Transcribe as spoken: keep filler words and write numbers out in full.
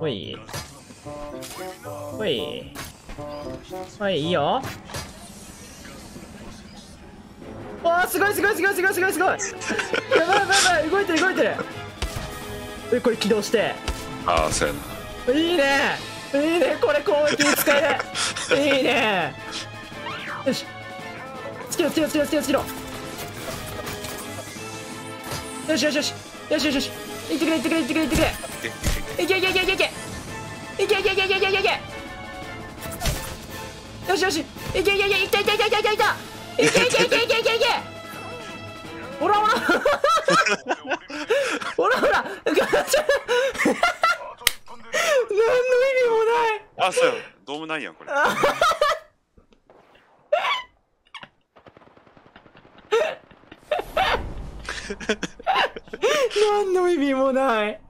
ほい。ほい。ほい、いいよ。わあ、すごいすごいすごいすごいすごいすごい。やばいやばいやばい、動いてる動いてる。え、これ起動して。 ああ、そうやな。 いいね。いいね、これ攻撃に使える。いいね。よし。つけろつけろつけろつけろつけろ。よしよしよし。よしよしよし。いってくれいってくれいってくれいってくれ。いけいけいけいけいけ。いけいけいけいけいけいけいけ。よしよし。いけいけいけいたいたいたいたいたいた。いけいけいけいけいけいけいけ。ほらほら。ほらほら。何の意味もない。 あ、そうや。どうもないやん、これ。 何の意味もない。